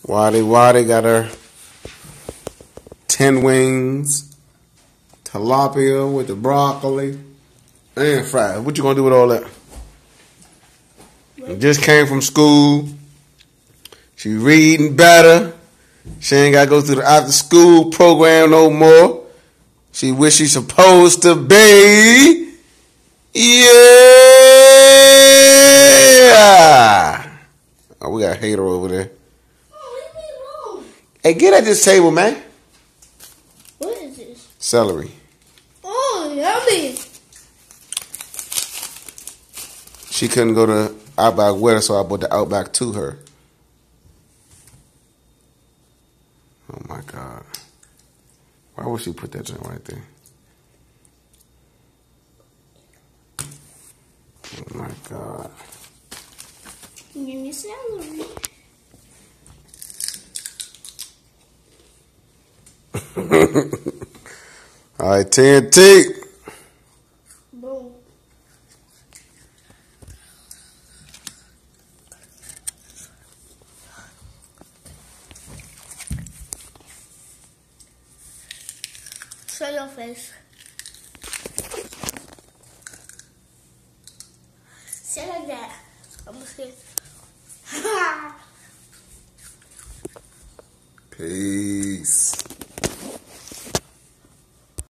Waddy got her 10 wings, tilapia with the broccoli, and fries. What you gonna do with all that? Just came from school. She reading better. She ain't gotta go through the after school program no more. She wish she's supposed to be. Yeah. Oh, we got a hater over there. Oh, leave me alone. Hey, get at this table, man. What is this? Celery. Oh, yummy. She couldn't go to Outback with her, so I brought the Outback to her. Oh my God. Why would she put that joint right there? Oh my God. Give me celery. All right, T&T. Boom. Show your face. Say like that. I'm just kidding. Peace.